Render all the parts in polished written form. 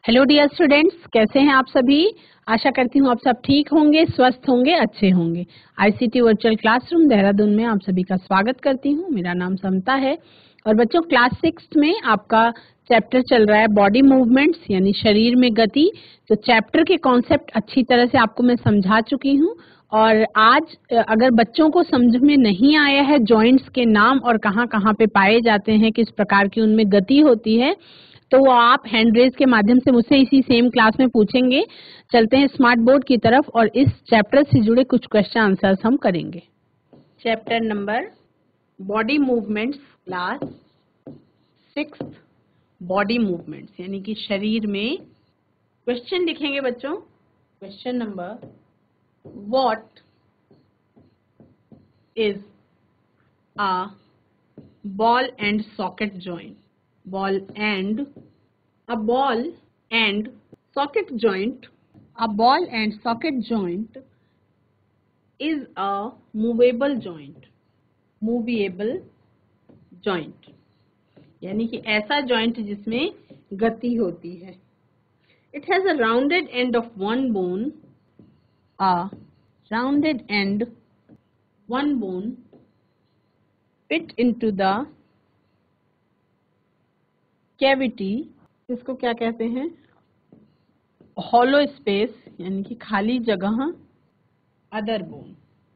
Hello dear students, कैसे हैं आप सभी। आशा करती हूँ आप सब ठीक होंगे, स्वस्थ होंगे, अच्छे होंगे। आईसीटी वर्चुअल क्लासरूम देहरादून में आप सभी का स्वागत करती हूँ। मेरा नाम समता है और बच्चों क्लास 6 में आपका चैप्टर चल रहा है बॉडी मूवमेंट्स यानी शरीर में गति। तो चैप्टर के कॉन्सेप्ट अच्छी तरह से आपको मैं समझा चुकी हूँ और आज अगर बच्चों को समझ में नहीं आया है जॉइंट्स के नाम और कहाँ कहाँ पे पाए जाते हैं, किस प्रकार की उनमें गति होती है, तो वो आप हैंड रेज के माध्यम से मुझसे इसी सेम क्लास में पूछेंगे। चलते हैं स्मार्ट बोर्ड की तरफ और इस चैप्टर से जुड़े कुछ क्वेश्चन आंसर्स हम करेंगे। Chapter number body movements, class 6 body movements यानी कि शरीर में। क्वेश्चन लिखेंगे बच्चों। Question number, what is a ball and socket joint. ball and a ball and socket joint. A ball and socket joint is a movable joint. Movable joint यानी कि ऐसा joint जिसमें गति होती है। It has a rounded end of one bone. A rounded end, one bone fit into the cavity. इसको क्या कहते हैं? हॉलो स्पेस यानी कि खाली जगह। Other bone.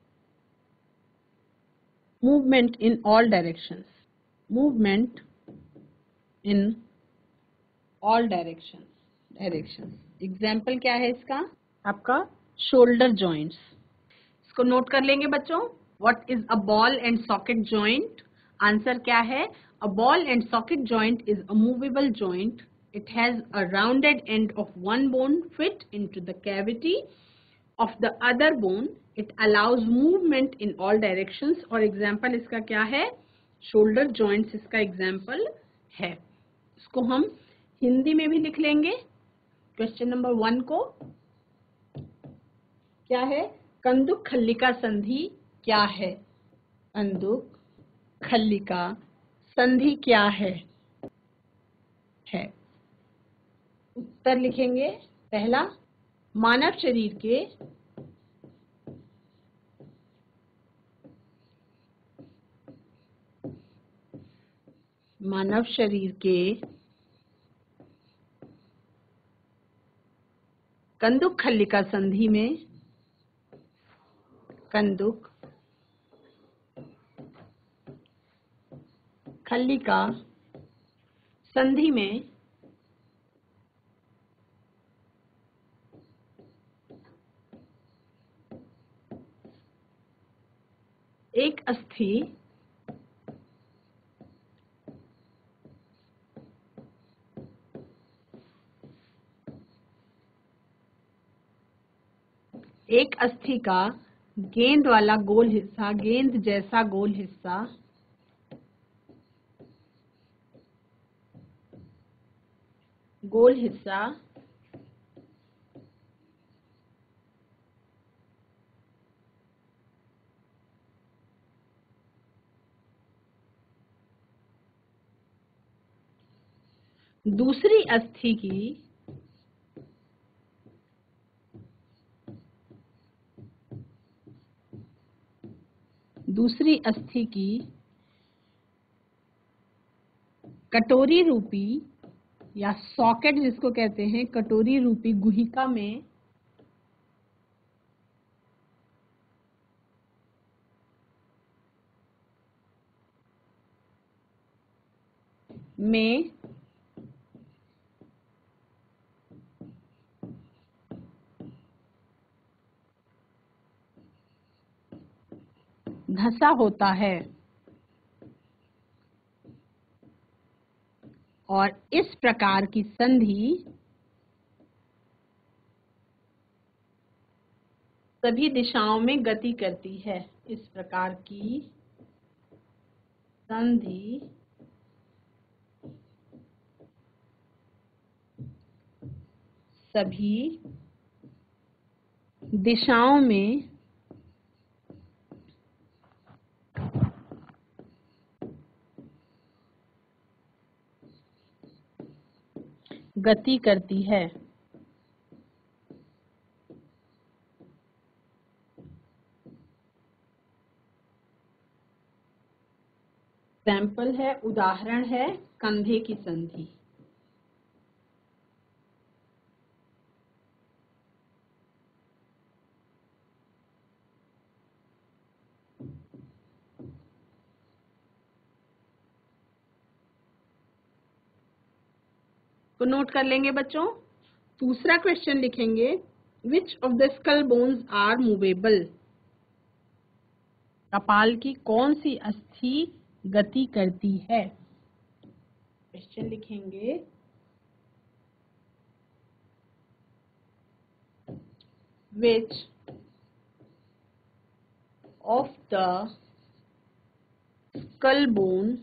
Movement in all directions. Movement in all directions. Example क्या है इसका? आपका शोल्डर जॉइंट्स। इसको नोट कर लेंगे बच्चों। What is a ball and socket joint? Answer क्या है? A ball and socket joint is a movable joint. It has a rounded end of one bone fit into the cavity of the other bone. It allows movement in all directions. और example इसका क्या है? Shoulder joints इसका example है। इसको हम हिंदी में भी लिख लेंगे। क्वेश्चन नंबर 1 को क्या है? कंदुक खल्लिका संधि क्या है? कंदुक खल्लिका संधि क्या है? उत्तर लिखेंगे। पहला, मानव शरीर के कंदुक खल्लिका संधि में, कंदुक खल्लिका संधि में एक अस्थि का गेंद वाला गोल हिस्सा, गेंद जैसा गोल हिस्सा दूसरी अस्थि की कटोरी रूपी या सॉकेट जिसको कहते हैं, कटोरी रूपी गुहिका में धंसा होता है और इस प्रकार की संधि सभी दिशाओं में गति करती है। इस प्रकार की संधि सभी दिशाओं में गति करती है। एग्जाम्पल है, उदाहरण है कंधे की संधि। तो नोट कर लेंगे बच्चों। दूसरा क्वेश्चन लिखेंगे, which of the skull bones are movable. कपाल की कौन सी अस्थि गति करती है। क्वेश्चन लिखेंगे, which of the skull bone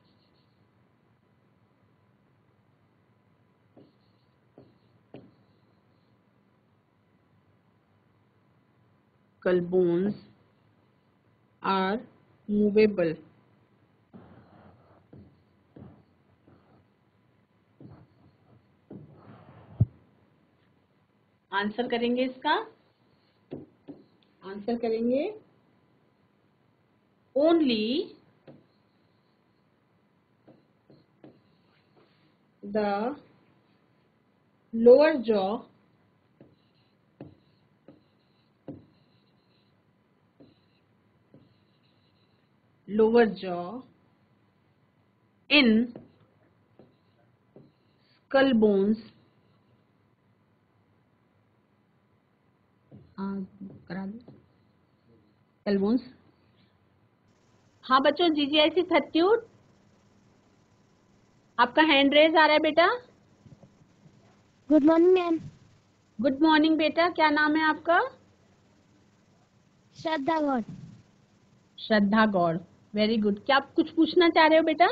bones are movable। Answer करेंगे इसका, आंसर करेंगे only the lower jaw in skull bones करा दो skull bones। हाँ बच्चों, GGIC 30 आपका हैंड रेज आ रहा है बेटा। Good morning ma'am. Good morning बेटा, क्या नाम है आपका। श्रद्धा गौड़। Shraddha Gaur, very good. क्या आप कुछ पूछना चाह रहे हो बेटा।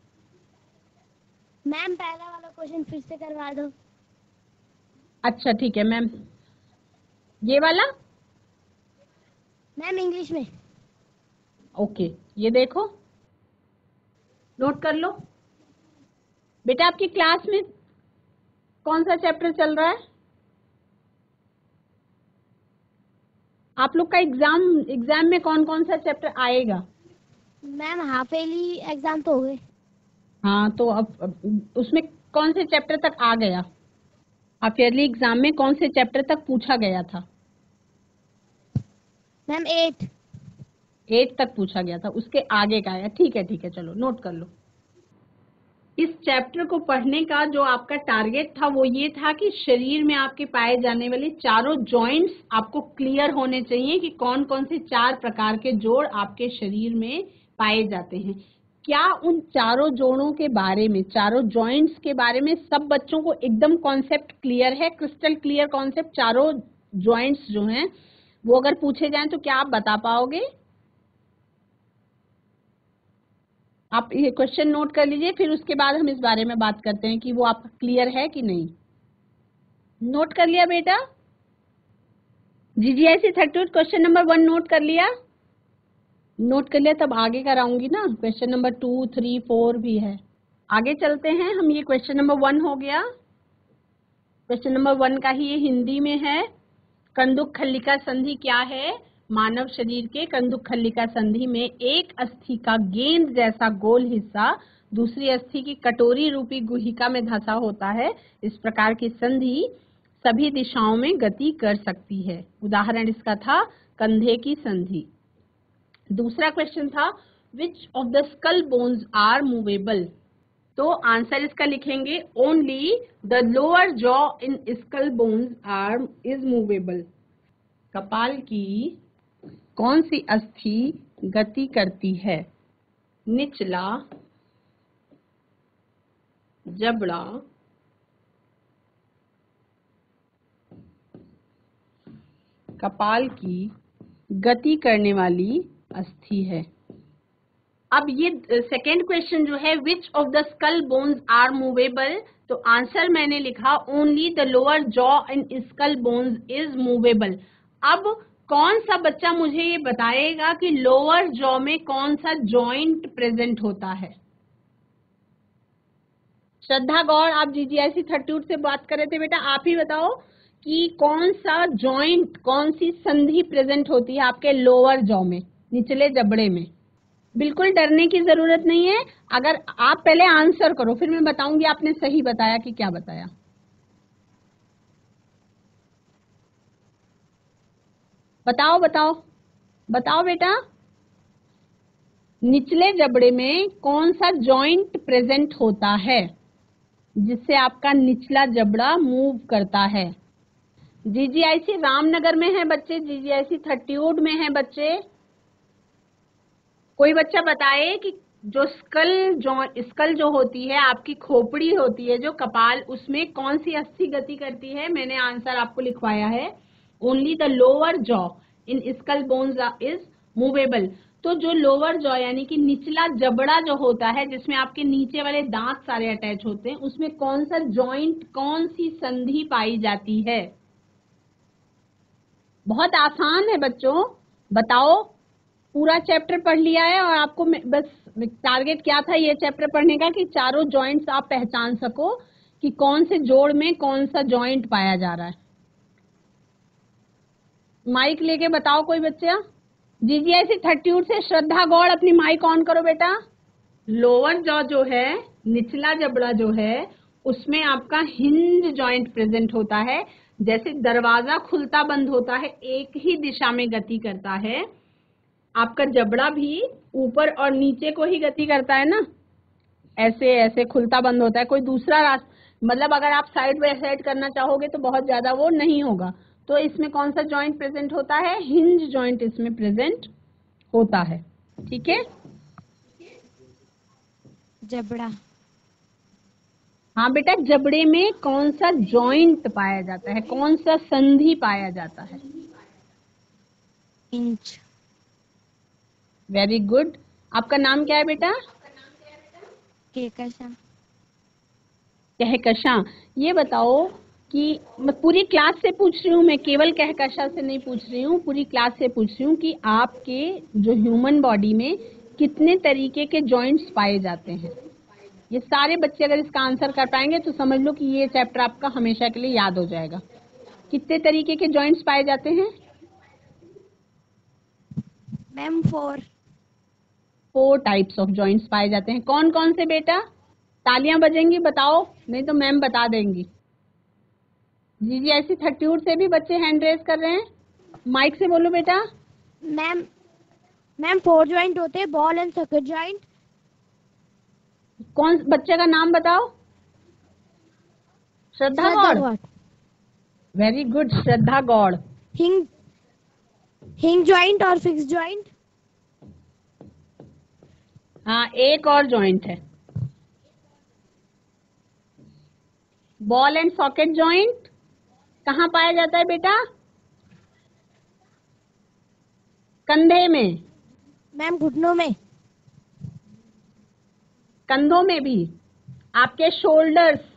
मैम पहला वाला क्वेश्चन फिर से करवा दो। अच्छा ठीक है मैम। ये वाला मैम इंग्लिश में। ओके, ये देखो, नोट कर लो बेटा। आपकी क्लास में कौन सा चैप्टर चल रहा है। आप लोग का एग्जाम में कौन कौन सा चैप्टर आएगा। मैम हाफ ईयरली एग्जाम तो हो गए। हाँ, तो अब उसमें कौन से चैप्टर तक आ गया। हाफ ईयरली एग्जाम में कौन से चैप्टर तक पूछा गया था। मैम 8 तक पूछा गया था, उसके आगे का आया। ठीक है, चलो नोट कर लो। इस चैप्टर को पढ़ने का जो आपका टारगेट था वो ये था कि शरीर में आपके पाए जाने वाले चारों जॉइंट्स आपको क्लियर होने चाहिए कि कौन कौन से 4 प्रकार के जोड़ आपके शरीर में पाए जाते हैं। क्या उन चारों जोड़ों के बारे में, चारों जॉइंट्स के बारे में सब बच्चों को एकदम कॉन्सेप्ट क्लियर है, क्रिस्टल क्लियर कॉन्सेप्ट। चारों जॉइंट्स जो हैं वो अगर पूछे जाएं तो क्या आप बता पाओगे। आप ये क्वेश्चन नोट कर लीजिए, फिर उसके बाद हम इस बारे में बात करते हैं कि वो आपका क्लियर है कि नहीं। नोट कर लिया बेटा। GGIC 38 क्वेश्चन नंबर 1 नोट कर लिया। नोट कर लिया तब आगे कराऊंगी ना। क्वेश्चन नंबर 2, 3, 4 भी है। आगे चलते हैं हम। ये क्वेश्चन नंबर 1 हो गया। क्वेश्चन नंबर 1 का ही ये हिंदी में है। कंदुक खल्लिका संधि क्या है। मानव शरीर के कंदुक खल्लिका संधि में एक अस्थि का गेंद जैसा गोल हिस्सा दूसरी अस्थि की कटोरी रूपी गुहिका में धंसा होता है। इस प्रकार की संधि सभी दिशाओं में गति कर सकती है। उदाहरण इसका था कंधे की संधि। दूसरा क्वेश्चन था, which of the skull bones are movable. तो आंसर इसका लिखेंगे, only the lower jaw in skull bones are is movable. कपाल की कौन सी अस्थि गति करती है। निचला जबड़ा कपाल की गति करने वाली अस्थि है। अब ये सेकेंड क्वेश्चन जो है, which of the skull bones are movable, तो आंसर मैंने लिखा only the lower jaw in skull bones is movable. अब कौन सा बच्चा मुझे ये बताएगा कि लोअर जॉ में कौन सा जॉइंट प्रेजेंट होता है। श्रद्धा गौड़, आप GGIC 38 से बात कर रहे थे बेटा, आप ही बताओ कि कौन सा जॉइंट, कौन सी संधि प्रेजेंट होती है आपके लोअर जॉ में, निचले जबड़े में। बिल्कुल डरने की जरूरत नहीं है, अगर आप पहले आंसर करो फिर मैं बताऊंगी आपने सही बताया कि क्या बताया। बताओ बताओ बताओ बेटा, निचले जबड़े में कौन सा जॉइंट प्रेजेंट होता है जिससे आपका निचला जबड़ा मूव करता है। GGIC रामनगर में है बच्चे, GGIC 38 में है बच्चे। कोई बच्चा बताए कि जो स्कल जो होती है, आपकी खोपड़ी होती है जो कपाल, उसमें कौन सी अस्थि गति करती है। मैंने आंसर आपको लिखवाया है, only the lower jaw in skull bones is movable. तो जो लोअर जॉ यानी कि निचला जबड़ा जो होता है, जिसमें आपके नीचे वाले दांत सारे अटैच होते हैं, उसमें कौन सा जॉइंट, कौन सी संधि पाई जाती है। बहुत आसान है बच्चों, बताओ। पूरा चैप्टर पढ़ लिया है और आपको बस टारगेट क्या था ये चैप्टर पढ़ने का कि चारों जॉइंट्स आप पहचान सको कि कौन से जोड़ में कौन सा जॉइंट पाया जा रहा है। माइक लेके बताओ कोई बच्चा। GGIC 38 से श्रद्धा गौड़, अपनी माइक ऑन करो बेटा। लोअर जॉ जो है, निचला जबड़ा जो है, उसमें आपका हिंज जॉइंट प्रेजेंट होता है। जैसे दरवाजा खुलता बंद होता है, एक ही दिशा में गति करता है, आपका जबड़ा भी ऊपर और नीचे को ही गति करता है ना, ऐसे ऐसे खुलता बंद होता है। कोई दूसरा रास्ता, मतलब अगर आप साइड बाय साइड करना चाहोगे तो बहुत ज्यादा वो नहीं होगा। तो इसमें कौन सा जॉइंट प्रेजेंट होता है, हिंज जॉइंट इसमें प्रेजेंट होता है। ठीक है, जबड़ा। हाँ बेटा, जबड़े में कौन सा जॉइंट पाया जाता है, कौन सा संधि पाया जाता है। इंच। Very good. आपका नाम क्या है बेटा। कहकशा। कहकशा। ये बताओ कि मैं पूरी क्लास से पूछ रही हूँ, मैं केवल कहकशा से नहीं पूछ रही हूँ, पूरी क्लास से पूछ रही हूँ कि आपके जो ह्यूमन बॉडी में कितने तरीके के जॉइंट्स पाए जाते हैं। ये सारे बच्चे अगर इसका आंसर कर पाएंगे तो समझ लो कि ये चैप्टर आपका हमेशा के लिए याद हो जाएगा। कितने तरीके के जॉइंट्स पाए जाते हैं। मैम 4 टाइप्स ऑफ जॉइंट्स पाए जाते हैं। कौन कौन से बेटा, तालियां बजेंगी बताओ, नहीं तो मैम बता देंगी। GGIC 38 से भी बच्चे हैंड रेज कर रहे हैं, माइक से बोलो बेटा। मैम 4 जॉइंट होते हैं, बॉल एंड सॉकेट जॉइंट। कौन बच्चे का नाम बताओ। Shraddha Gaur. Very good, Shraddha Gaur. Hinge joint और फिक्स जॉइंट। हाँ, एक और जॉइंट है, बॉल एंड सॉकेट जॉइंट। कहाँ पाया जाता है बेटा, कंधे में। मैम घुटनों में। कंधों में भी, आपके शोल्डर्स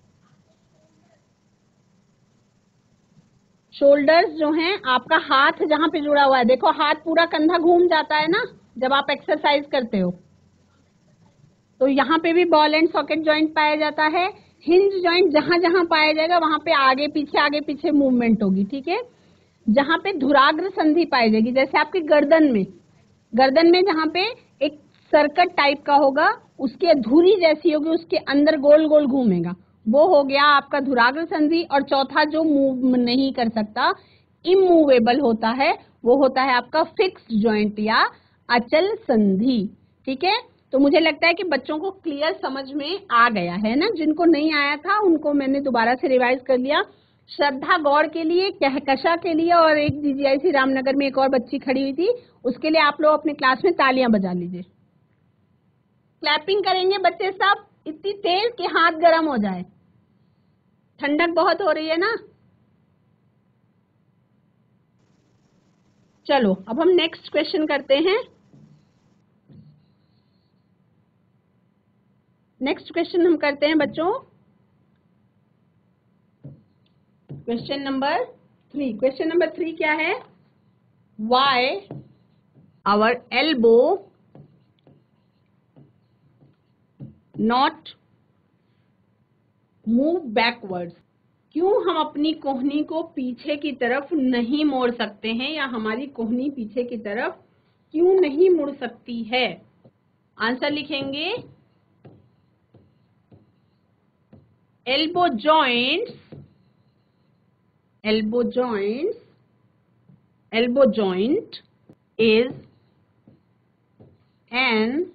जो हैं, आपका हाथ जहां पे जुड़ा हुआ है, देखो हाथ पूरा कंधा घूम जाता है ना जब आप एक्सरसाइज करते हो, तो यहाँ पे भी बॉल एंड सॉकेट जॉइंट पाया जाता है। हिंज जॉइंट जहां जहां पाया जाएगा वहां पे आगे पीछे मूवमेंट होगी। ठीक है, जहां पे धुराग्र संधि पाई जाएगी, जैसे आपकी गर्दन में जहां पे एक सर्कट टाइप का होगा, उसकी धुरी जैसी होगी, उसके अंदर गोल गोल घूमेगा, वो हो गया आपका धुराग्र संधि। और चौथा जो मूव नहीं कर सकता, इमूवेबल होता है, वो होता है आपका फिक्स्ड जॉइंट या अचल संधि। ठीक है, तो मुझे लगता है कि बच्चों को क्लियर समझ में आ गया है ना। जिनको नहीं आया था उनको मैंने दोबारा से रिवाइज कर लिया। श्रद्धा गौड़ के लिए, कहकशा के लिए, और एक GGIC रामनगर में एक और बच्ची खड़ी हुई थी, उसके लिए आप लोग अपने क्लास में तालियां बजा लीजिए। क्लैपिंग करेंगे बच्चे सब, इतनी तेज कि हाथ गर्म हो जाए। ठंडक बहुत हो रही है ना। चलो अब हम नेक्स्ट क्वेश्चन करते हैं। नेक्स्ट क्वेश्चन हम करते हैं बच्चों, क्वेश्चन नंबर 3। क्वेश्चन नंबर 3 क्या है, why our elbow not move backwards. क्यों हम अपनी कोहनी को पीछे की तरफ नहीं मोड़ सकते हैं, या हमारी कोहनी पीछे की तरफ क्यों नहीं मुड़ सकती है? आंसर लिखेंगे elbow joint is an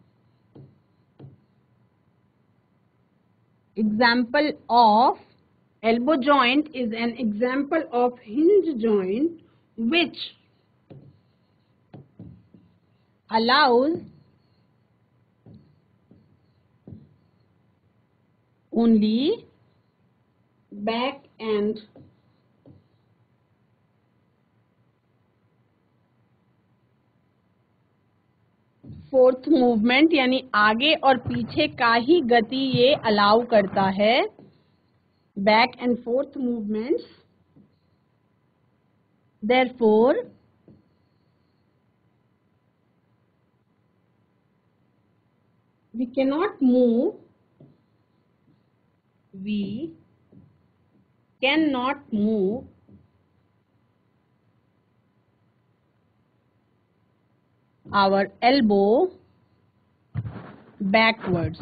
example of hinge joint which allows only back and forth movement, यानी आगे और पीछे का ही गति ये अलाउ करता है, back and forth movements. Therefore, we cannot move our elbow backwards.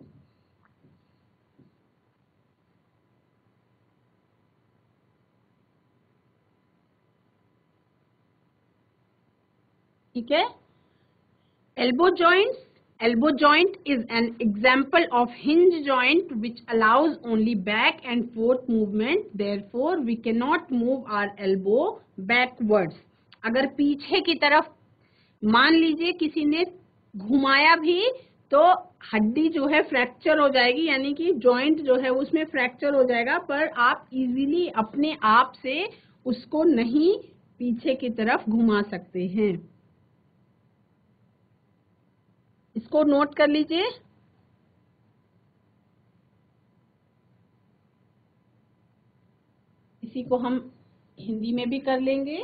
ठीक है? Elbow joint is an example of hinge joint which allows only back and forth movement. Therefore, we cannot move our elbow backwards. अगर पीछे की तरफ मान लीजिए किसी ने घुमाया भी तो हड्डी जो है फ्रैक्चर हो जाएगी, यानी कि जॉइंट जो है उसमें फ्रैक्चर हो जाएगा, पर आप इजीली अपने आप से उसको नहीं पीछे की तरफ घुमा सकते हैं। इसको नोट कर लीजिए। इसी को हम हिंदी में भी कर लेंगे।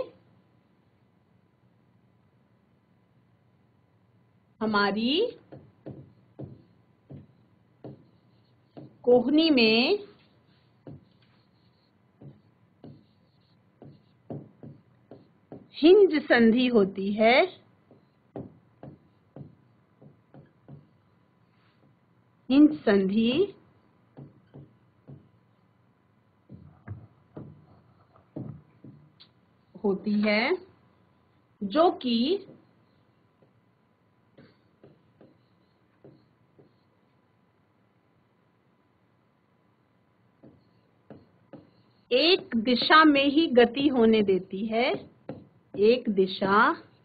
हमारी कोहनी में हिंज संधि होती है, हिंज संधि होती है जो कि एक दिशा में ही गति होने देती है, एक दिशा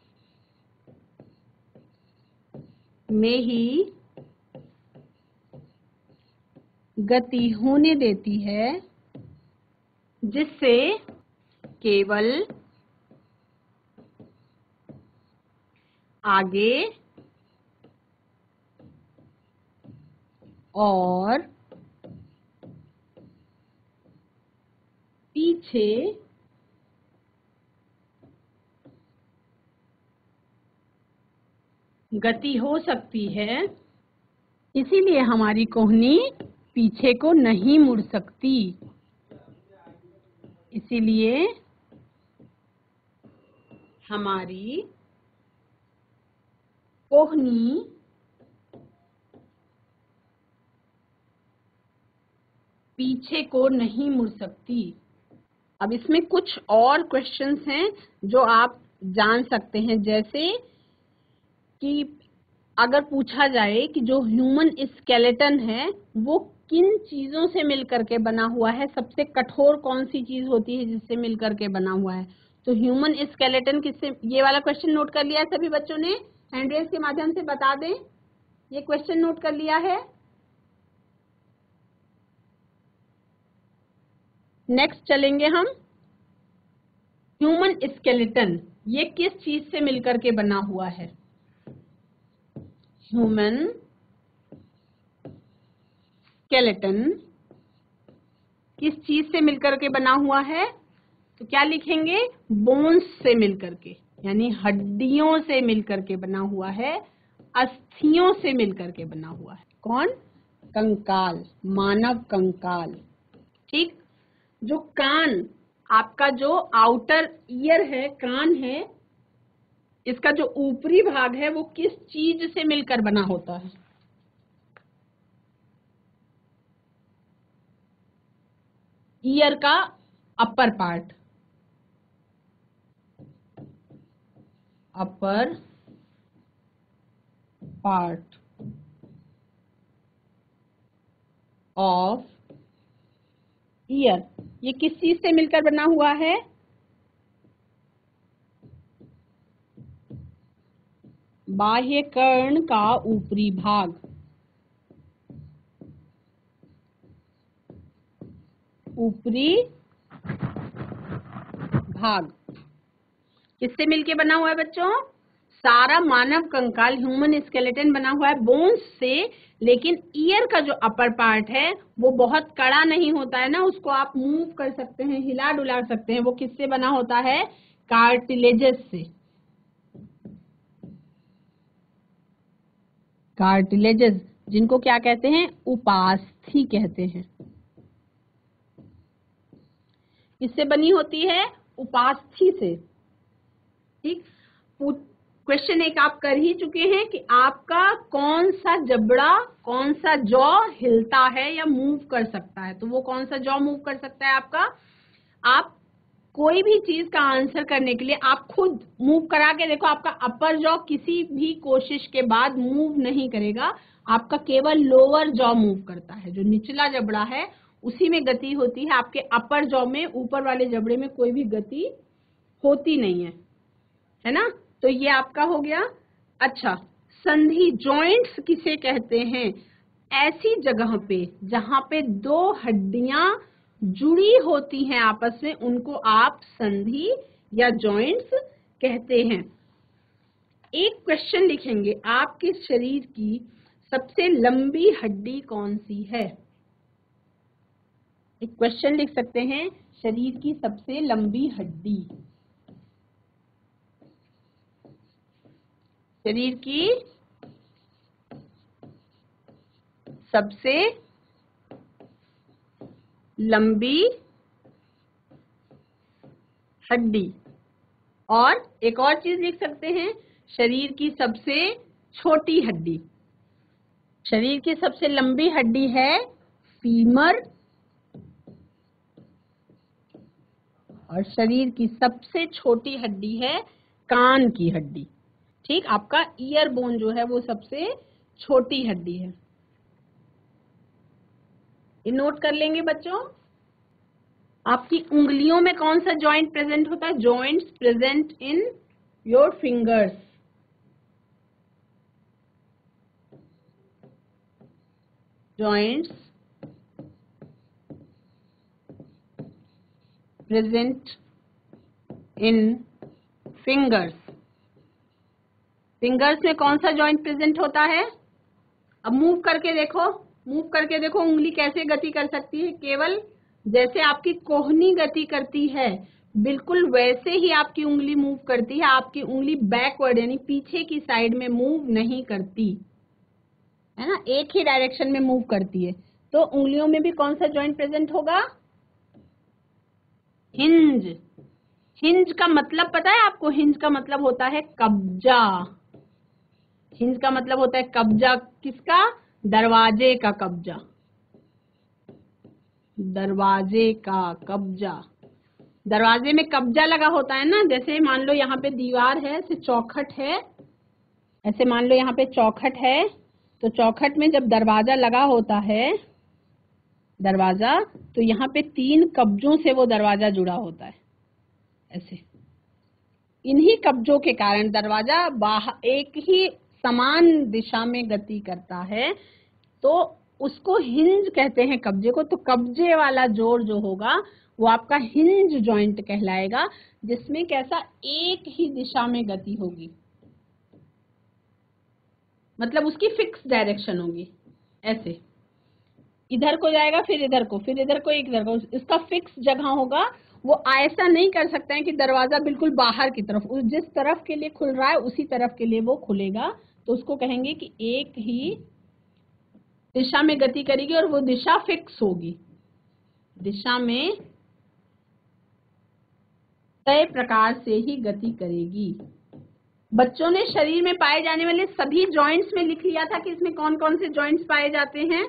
में ही गति होने देती है, जिससे केवल आगे और पीछे गति हो सकती है। इसीलिए हमारी कोहनी पीछे को नहीं मुड़ सकती। इसीलिए हमारी कोहनी पीछे को नहीं मुड़ सकती। अब इसमें कुछ और क्वेश्चंस हैं जो आप जान सकते हैं, जैसे कि अगर पूछा जाए कि जो ह्यूमन स्केलेटन है वो किन चीजों से मिलकर के बना हुआ है, सबसे कठोर कौन सी चीज होती है जिससे मिलकर के बना हुआ है, तो ह्यूमन स्केलेटन किससे, ये वाला क्वेश्चन नोट कर लिया है सभी बच्चों ने? हैंड रेज के माध्यम से बता दें, ये क्वेश्चन नोट कर लिया है? नेक्स्ट चलेंगे हम। ह्यूमन स्केलेटन ये किस चीज से मिलकर के बना हुआ है? ह्यूमन स्केलेटन किस चीज से मिलकर के बना हुआ है? तो क्या लिखेंगे? बोन्स से मिलकर के, यानी हड्डियों से मिलकर के बना हुआ है, अस्थियों से मिलकर के बना हुआ है। कौन? कंकाल, मानव कंकाल। ठीक, जो कान, आपका जो आउटर ईयर है, कान है, इसका जो ऊपरी भाग है वो किस चीज से मिलकर बना होता है? ईयर का upper part, upper part of ear, ये किस चीज से मिलकर बना हुआ है? बाह्य कर्ण का ऊपरी भाग, ऊपरी भाग किससे मिलके बना हुआ है बच्चों? सारा मानव कंकाल, ह्यूमन स्केलेटन बना हुआ है बोन्स से, लेकिन ईयर का जो अपर पार्ट है वो बहुत कड़ा नहीं होता है ना, उसको आप मूव कर सकते हैं, हिला डुला सकते हैं। वो किससे बना होता है? कार्टिलेजेस से। कार्टिलेजेस, जिनको क्या कहते हैं? उपास्थि कहते हैं। किससे बनी होती है? उपास्थि से। ठीक, क्वेश्चन एक आप कर ही चुके हैं कि आपका कौन सा जबड़ा, कौन सा जॉ हिलता है या मूव कर सकता है। तो वो कौन सा जॉ मूव कर सकता है आपका? आप कोई भी चीज का आंसर करने के लिए आप खुद मूव करा के देखो, आपका अपर जॉ किसी भी कोशिश के बाद मूव नहीं करेगा, आपका केवल लोअर जॉ मूव करता है। जो निचला जबड़ा है उसी में गति होती है, आपके अपर जॉ में, ऊपर वाले जबड़े में कोई भी गति होती नहीं है ना। तो ये आपका हो गया। अच्छा, संधि, जॉइंट्स किसे कहते हैं? ऐसी जगह पे जहां पे दो हड्डियां जुड़ी होती हैं आपस में, उनको आप संधि या जॉइंट्स कहते हैं। एक क्वेश्चन लिखेंगे, आपके शरीर की सबसे लंबी हड्डी कौन सी है? एक क्वेश्चन लिख सकते हैं, शरीर की सबसे लंबी हड्डी, शरीर की सबसे लंबी हड्डी। और एक और चीज लिख सकते हैं, शरीर की सबसे छोटी हड्डी। शरीर की सबसे लंबी हड्डी है फीमर, और शरीर की सबसे छोटी हड्डी है कान की हड्डी। ठीक, आपका ईयर बोन जो है वो सबसे छोटी हड्डी है। ये नोट कर लेंगे बच्चों। आपकी उंगलियों में कौन सा जॉइंट प्रेजेंट होता है? Joints present in your fingers. Joints present in fingers. Fingers में कौन सा जॉइंट प्रेजेंट होता है? अब मूव करके देखो, मूव करके देखो उंगली कैसे गति कर सकती है। केवल जैसे आपकी कोहनी गति करती है, बिल्कुल वैसे ही आपकी उंगली मूव करती है। आपकी उंगली बैकवर्ड यानी पीछे की साइड में मूव नहीं करती है ना, एक ही डायरेक्शन में मूव करती है। तो उंगलियों में भी कौन सा जॉइंट प्रेजेंट होगा? हिंज। हिंज का मतलब पता है आपको? हिंज का मतलब होता है कब्जा। हिंज का मतलब होता है कब्जा। किसका? दरवाजे का कब्जा, दरवाजे का कब्जा। दरवाजे में कब्जा लगा होता है ना, जैसे मान लो यहाँ पे दीवार है, ऐसे चौखट है, ऐसे मान लो यहाँ पे चौखट है, तो चौखट में जब दरवाजा लगा होता है, दरवाजा, तो यहाँ पे 3 कब्जों से वो दरवाजा जुड़ा होता है ऐसे। इन्हीं कब्जों के कारण दरवाजा बाहर एक ही समान दिशा में गति करता है, तो उसको हिंज कहते हैं कब्जे को। तो कब्जे वाला जोड़ जो होगा वो आपका हिंज जॉइंट कहलाएगा, जिसमें कैसा एक ही दिशा में गति होगी, मतलब उसकी फिक्स डायरेक्शन होगी। ऐसे इधर को जाएगा, फिर इधर को, फिर इधर को, इधर को, इसका फिक्स जगह होगा। वो ऐसा नहीं कर सकते हैं कि दरवाजा बिल्कुल बाहर की तरफ, उस जिस तरफ के लिए खुल रहा है उसी तरफ के लिए वो खुलेगा, तो उसको कहेंगे कि एक ही दिशा में गति करेगी और वो दिशा फिक्स होगी, दिशा में तय प्रकार से ही गति करेगी। बच्चों ने शरीर में पाए जाने वाले सभी जॉइंट्स में लिख लिया था कि इसमें कौन कौन से जॉइंट्स पाए जाते हैं।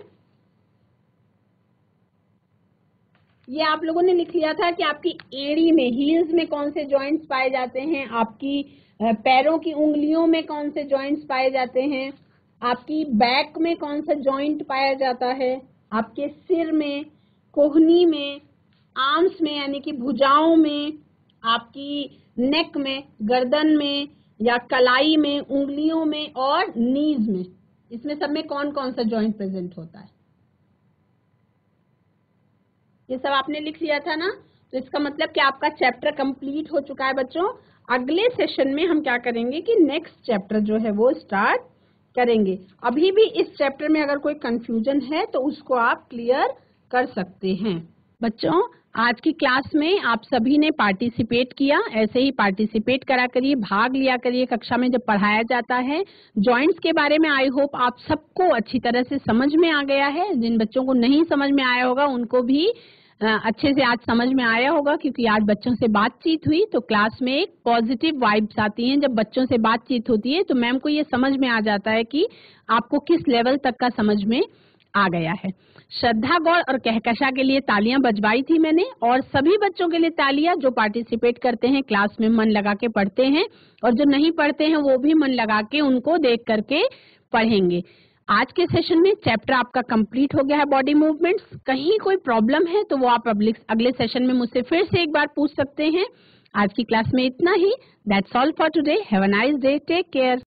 ये आप लोगों ने लिख लिया था कि आपकी एड़ी में, हील्स में कौन से जॉइंट्स पाए जाते हैं, आपकी पैरों की उंगलियों में कौन से जॉइंट्स पाए जाते हैं, आपकी बैक में कौन सा जॉइंट पाया जाता है, आपके सिर में, कोहनी में, आर्म्स में यानी कि भुजाओं में, आपकी नेक में, गर्दन में या कलाई में, उंगलियों में और नीज में। इसमें सब में कौन कौन सा जॉइंट प्रेजेंट होता है, ये सब आपने लिख लिया था ना। तो इसका मतलब कि आपका चैप्टर कंप्लीट हो चुका है बच्चों। अगले सेशन में हम क्या करेंगे कि नेक्स्ट चैप्टर जो है वो स्टार्ट करेंगे। अभी भी इस चैप्टर में अगर कोई कंफ्यूजन है तो उसको आप क्लियर कर सकते हैं। बच्चों, आज की क्लास में आप सभी ने पार्टिसिपेट किया, ऐसे ही पार्टिसिपेट करा करिए, भाग लिया करिए कक्षा में जब पढ़ाया जाता है। जॉइंट्स के बारे में आई होप आप सबको अच्छी तरह से समझ में आ गया है। जिन बच्चों को नहीं समझ में आया होगा उनको भी अच्छे से आज समझ में आया होगा, क्योंकि आज बच्चों से बातचीत हुई तो क्लास में एक पॉजिटिव वाइब्स आती हैं। जब बच्चों से बातचीत होती है तो मैम को ये समझ में आ जाता है कि आपको किस लेवल तक का समझ में आ गया है। श्रद्धा, गौर और कहकशा के लिए तालियां बजवाई थी मैंने, और सभी बच्चों के लिए तालियां जो पार्टिसिपेट करते हैं, क्लास में मन लगा के पढ़ते हैं, और जो नहीं पढ़ते हैं वो भी मन लगा के उनको देख करके पढ़ेंगे। आज के सेशन में चैप्टर आपका कंप्लीट हो गया है बॉडी मूवमेंट्स। कहीं कोई प्रॉब्लम है तो वो आप अगले सेशन में मुझसे फिर से एक बार पूछ सकते हैं। आज की क्लास में इतना ही। That's all for today. Have a nice day. Take care.